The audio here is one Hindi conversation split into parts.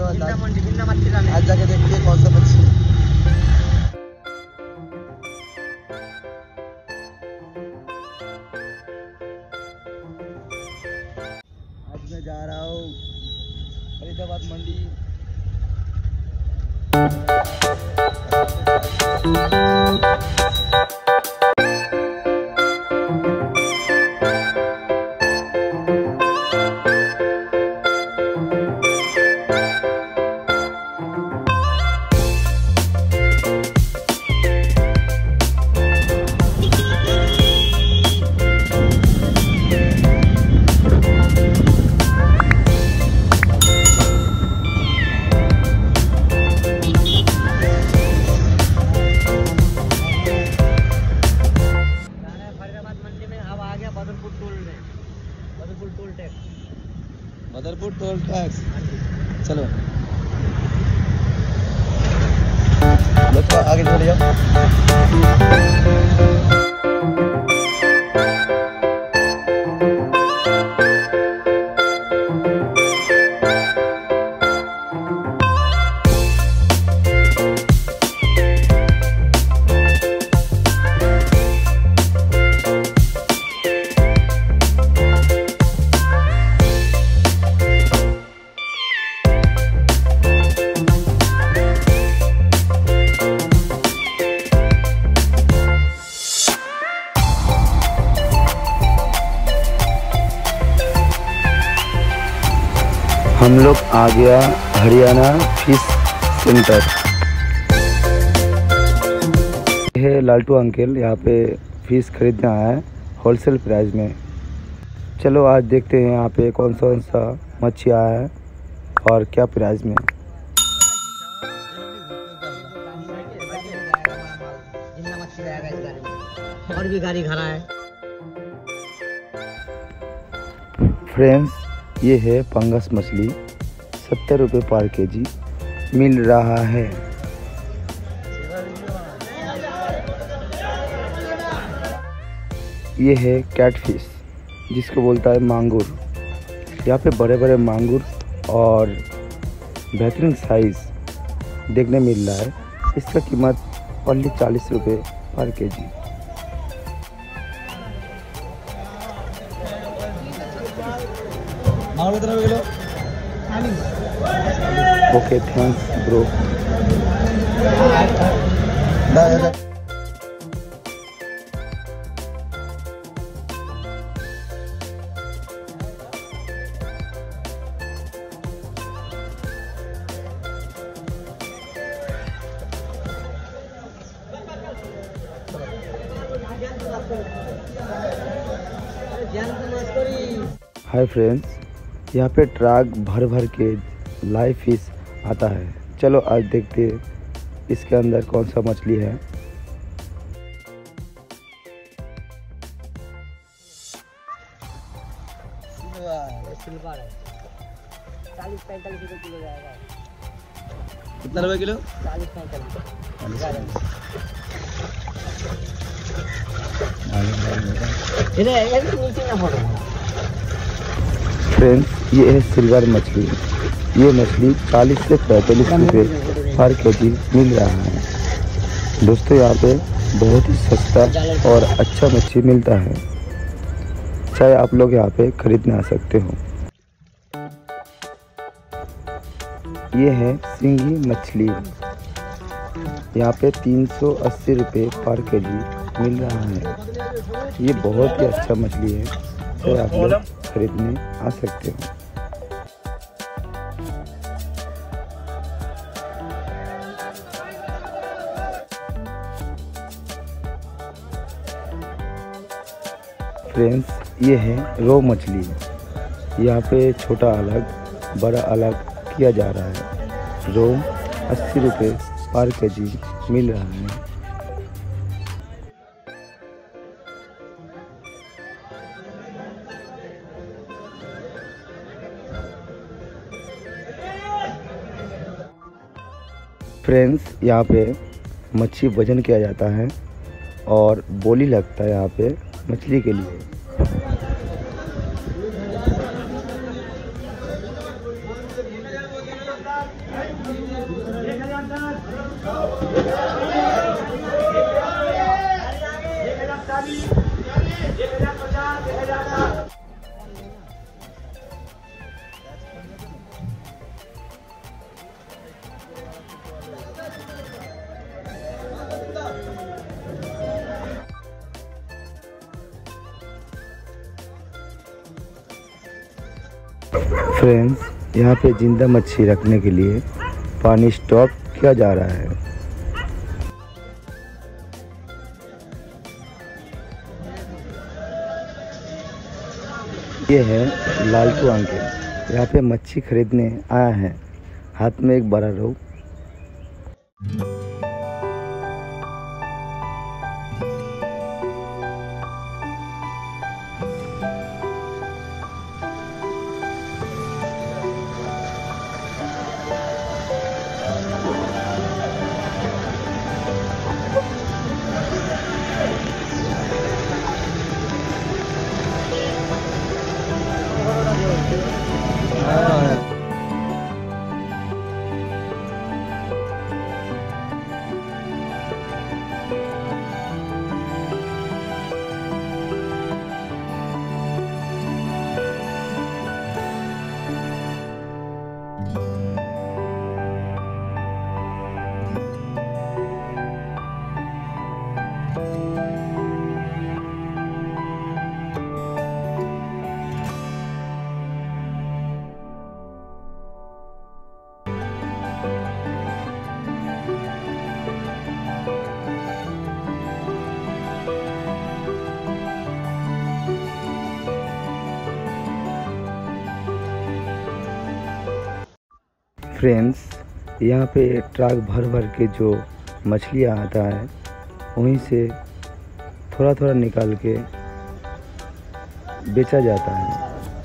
आज जाके देखते हैं कौन सा मच्छी है। आज मैं जा रहा हूँ फरीदाबाद मंडी। Badarpur toll tax. चलो आगे चले जाओ। हम लोग आ गया हरियाणा फिश सेंटर। ये है लालटू अंकल, यहाँ पे फिश खरीदने आया है होलसेल प्राइस में। चलो आज देखते हैं यहाँ पे कौन सा मच्छी आया है और क्या प्राइस में। और भी गाड़ी खड़ा है। फ्रेंड्स, ये है पंगस मछली, 70 रुपये पर केजी मिल रहा है। ये है कैटफिश, जिसको बोलता है मांगुर। यहाँ पे बड़े बड़े मांगुर और बेहतरीन साइज देखने मिल रहा है। इसका कीमत ओनली 40 रुपये पर KG. Okay, thanks bro. Hi friends, यहाँ पे ट्रक भर भर के लाइव फिश आता है। चलो आज देखते हैं इसके अंदर कौन सा मछली है। सिल्वर है, 40-45 रुपये किलो जाएगा। कितना रुपये किलो? 40-45। फ्रेंड्स, ये है सिल्वर मछली। ये मछली 40 से 45 रुपये पर केजी मिल रहा है। दोस्तों, यहाँ पे बहुत ही सस्ता और अच्छा मछली मिलता है। चाहे आप लोग यहाँ पे खरीदने आ सकते हो। ये है सिंगी मछली, यहाँ पे 380 रुपये पर केजी मिल रहा है। ये बहुत ही अच्छा मछली है, चाहे आप लोग खरीदने आ सकते हो। फ्रेंड्स, ये है रो मछली। यहाँ पे छोटा अलग बड़ा अलग किया जा रहा है। रो 80 रुपये पर केजी मिल रहा है। फ्रेंड्स, यहाँ पे मच्छी वजन किया जाता है और बोली लगता है यहाँ पे मछली के लिए। फ्रेंड्स, यहाँ पे जिंदा मच्छी रखने के लिए पानी स्टॉक किया जा रहा है। ये है लालटू अंकल, यहाँ पे मच्छी खरीदने आया है, हाथ में एक बड़ा रोहू। फ्रेंड्स, यहाँ पे ट्रक भर भर के जो मछलियाँ आता है वहीं से थोड़ा थोड़ा निकाल के बेचा जाता है।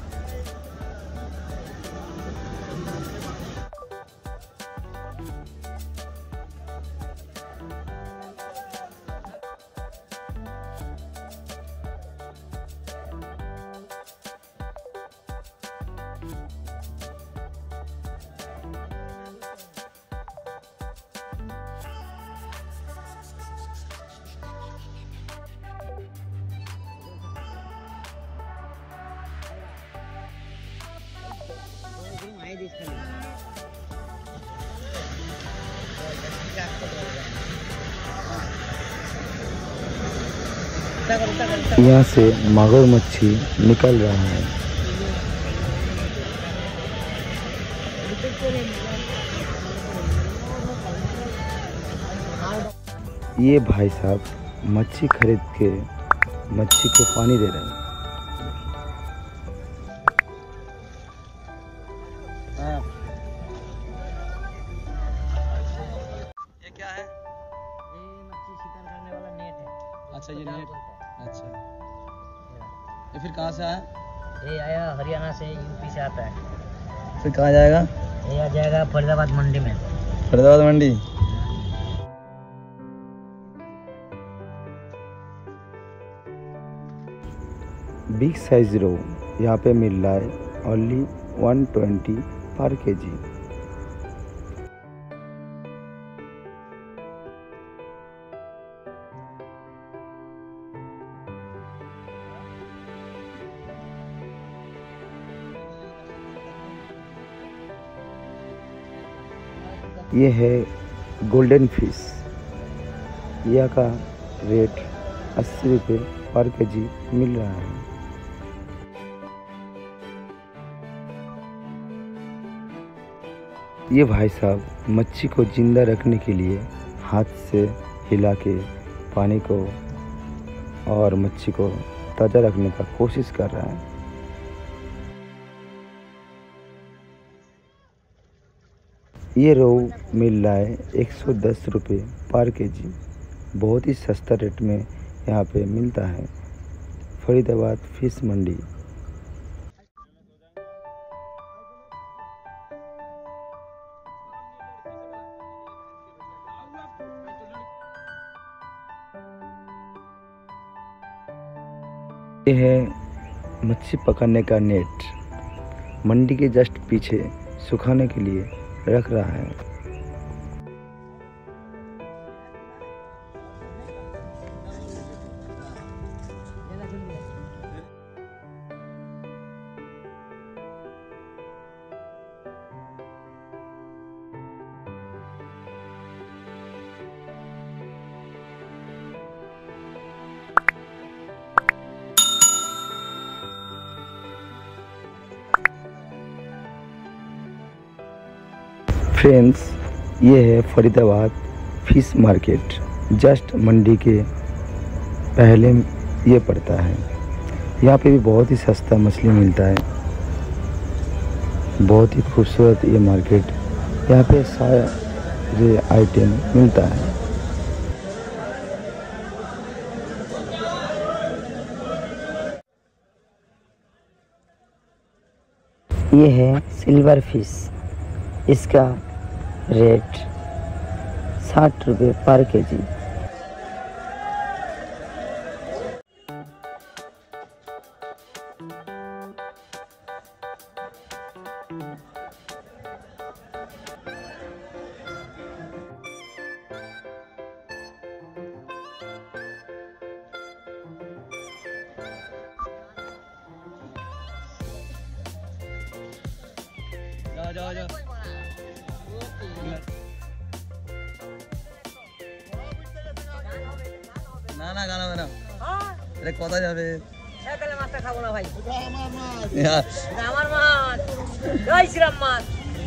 यहाँ से मागुर मच्छी निकल रहा है। ये भाई साहब मच्छी खरीद के मच्छी को पानी दे रहे हैं। ये क्या है? ये मच्छी शिकार करने वाला नेट है। अच्छा, ये नेट। अच्छा, ये फिर कहाँ से आया? ये आया हरियाणा से, यूपी से आता है। फिर कहाँ जाएगा? ये आ जाएगा फरीदाबाद मंडी में। फरीदाबाद मंडी। बिग साइज रोहू यहाँ पे मिल रहा है ओनली 120 पर केजी। ये है गोल्डन फिश, यह का रेट 80 रुपये पर केजी मिल रहा है। ये भाई साहब मच्छी को जिंदा रखने के लिए हाथ से हिला के पानी को और मच्छी को ताज़ा रखने का कोशिश कर रहा है। ये रोहू मिल रहा है 110 रुपये पर केजी। बहुत ही सस्ता रेट में यहाँ पे मिलता है फरीदाबाद फिश मंडी। ये है मच्छी पकड़ने का नेट, मंडी के जस्ट पीछे सुखाने के लिए रख रहा है। फ्रेंड्स, ये है फरीदाबाद फिश मार्केट। जस्ट मंडी के पहले ये पड़ता है। यहाँ पे भी बहुत ही सस्ता मछली मिलता है। बहुत ही खूबसूरत ये मार्केट। यहाँ पे सारे आइटम मिलता है। ये है सिल्वर फिश। इसका रेट 60 रुपये पर केजी। जाओ जाओ না না গানা না আরে কথা যাবে তাহলে মাছটা খাবো না ভাই। यार আমার মাছ, জয় শ্রীরাম মাছ।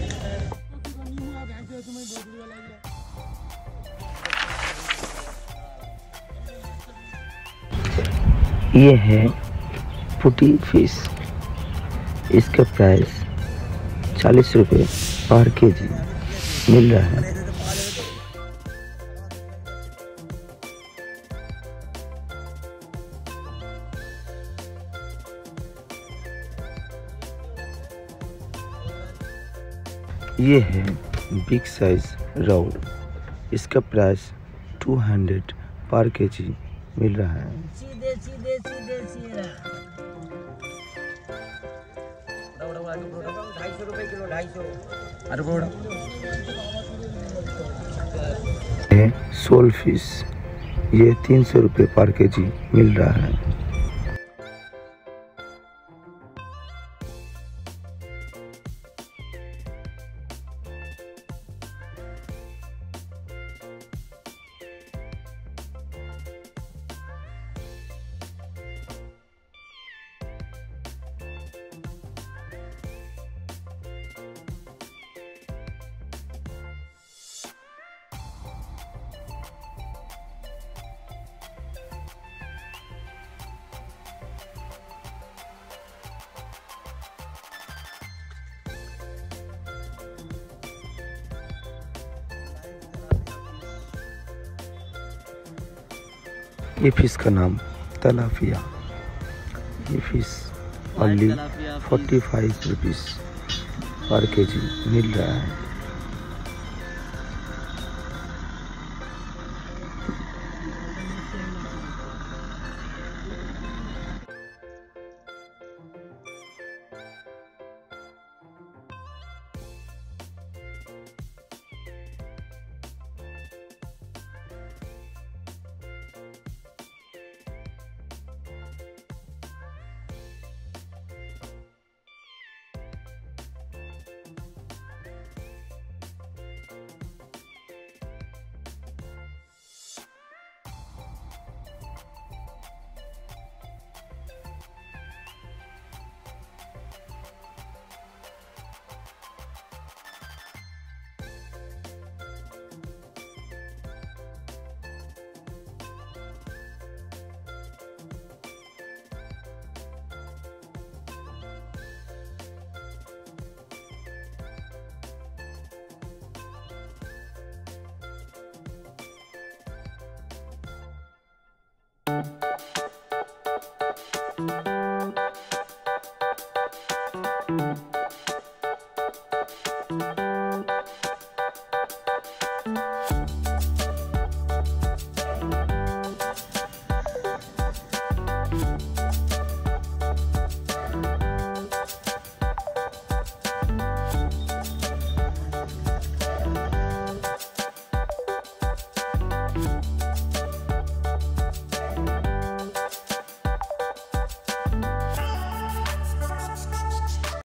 ये है पुटी फिश। इसका प्राइस 40 रुपये पर केजी मिल रहा है। ये है बिग साइज रोहू। इसका प्राइस 200 पर केजी मिल रहा है। सीधे सीधे सीधे सीधे 250 रुपए किलो, 250। अरे बड़ा है सोल फिश। ये 300 रुपये पर केजी मिल रहा है। ये फिश का नाम तलापिया। ये फिश ओनली 45 रुपीज़ पर केजी मिल रहा है। Thank you.